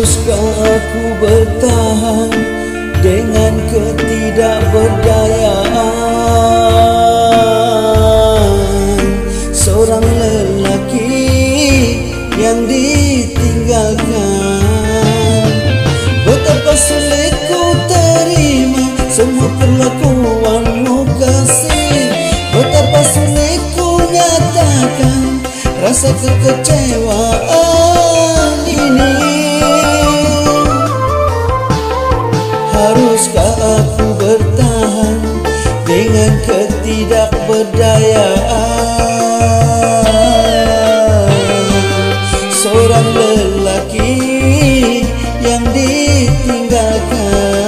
Haruskah aku bertahan dengan ketidakberdayaan seorang lelaki yang ditinggalkan? Betapa sulit ku terima semua perlakuanmu kasih, betapa sulit ku nyatakan rasa kekecewaan ini. Haruskah aku bertahan dengan ketidakberdayaan seorang lelaki yang ditinggalkan?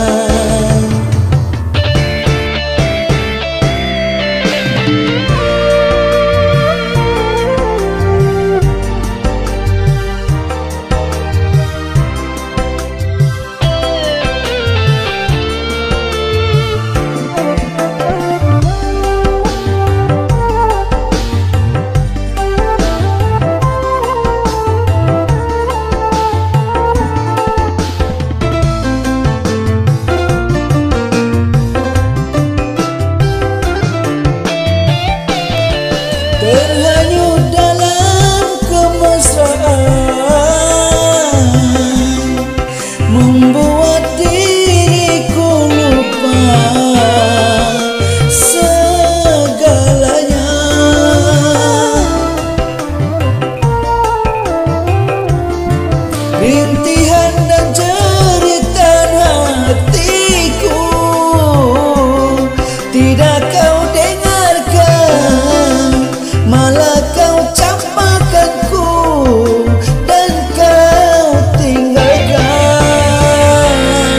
Terhanyut dalam kemesraan membuat diriku lupa segalanya. Rintihan dan jeritan hatiku tidak kau dengarkan, malah kau campakanku dan kau tinggalkan,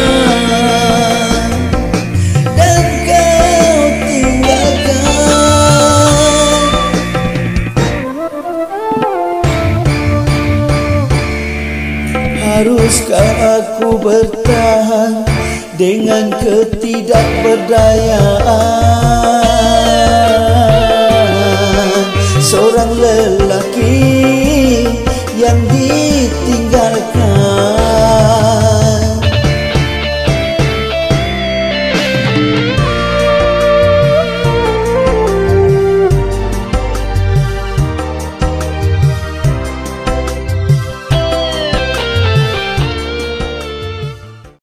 dan kau tinggalkan. Haruskah aku bertahan dengan ketidakberdayaan seorang lelaki yang ditinggalkan?